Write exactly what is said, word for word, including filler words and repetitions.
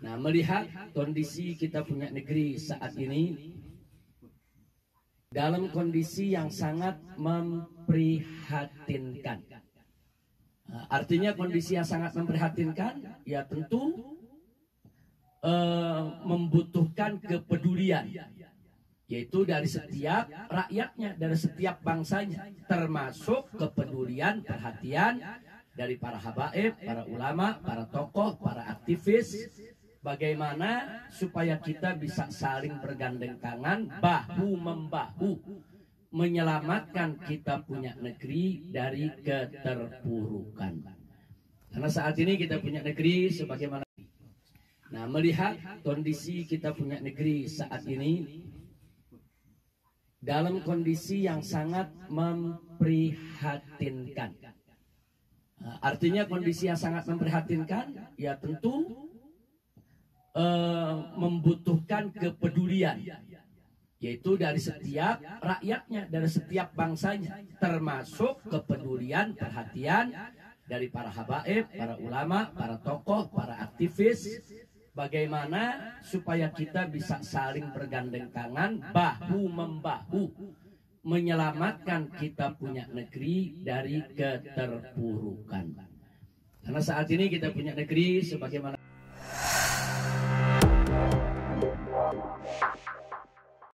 Nah, melihat kondisi kita punya negeri saat ini dalam kondisi yang sangat memprihatinkan. Nah, artinya kondisi yang sangat memprihatinkan, ya tentu eh, membutuhkan kepedulian, yaitu dari setiap rakyatnya, dari setiap bangsanya, termasuk kepedulian, perhatian dari para habaib, para ulama, para tokoh, para aktivis. Bagaimana supaya kita bisa saling bergandeng tangan, bahu-membahu, menyelamatkan kita punya negeri dari keterpurukan. Karena saat ini kita punya negeri sebagaimana. Nah, melihat kondisi kita punya negeri saat ini dalam kondisi yang sangat memprihatinkan. Nah, artinya kondisi yang sangat memprihatinkan, ya tentu Uh, membutuhkan kepedulian, yaitu dari setiap rakyatnya, dari setiap bangsanya, termasuk kepedulian, perhatian dari para habaib, para ulama, para tokoh, para aktivis. Bagaimana supaya kita bisa saling bergandeng tangan, bahu-membahu, menyelamatkan kita punya negeri dari keterpurukan. Karena saat ini kita punya negeri sebagaimana